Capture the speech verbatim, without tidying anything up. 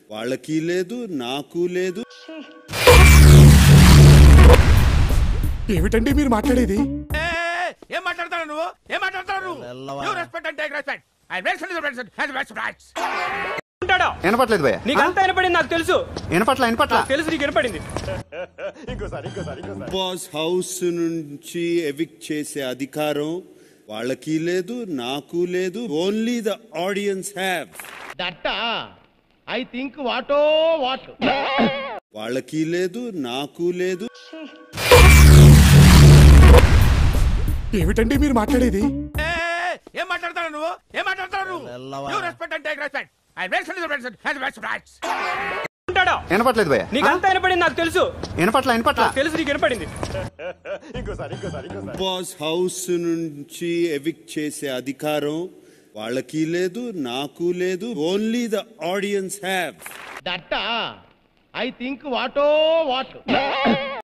వాళ్ళకి లేదు, నాకు లేదు. ఏమిటండి మీరు మాట్లాడేది? ఏం మాట్లాడతావు నువ్వు? ఏం మాట్లాడతావు నువ్వు? You respect and take respect. I respect వినపట్లేదు భయ్య. నీకంతా వినపడింది నాకు తెలుసు. వినపట్ల వినపట్ల తెలుసు నీకు వినపడింది. బాస్ హౌస్ నుంచి ఎవిక్ట్ చేసే అధికారం వాళ్ళకి లేదు, నాకు లేదు. Only the audience have. That I think వాటో వాట్. వాళ్ళకి లేదు, నాకు లేదు. ఏమిటండి మీరు మాట్లాడేది? ఏం మాట్లాడతావు నువ్వు? ఏం మాట్లాడతావు నువ్వు? You respect and take respect. I respect. వినపట్లేదు భయ్య. నీకంతా వినపడింది నాకు తెలుసు. వినపట్ల వినపట్ల తెలుసు నీకు వినపడింది. బాస్ హౌస్ నుంచి ఎవిక్ట్ చేసే అధికారం వాళ్ళకి లేదు, నాకు లేదు. Only the audience have. That I think వాటో వాట్.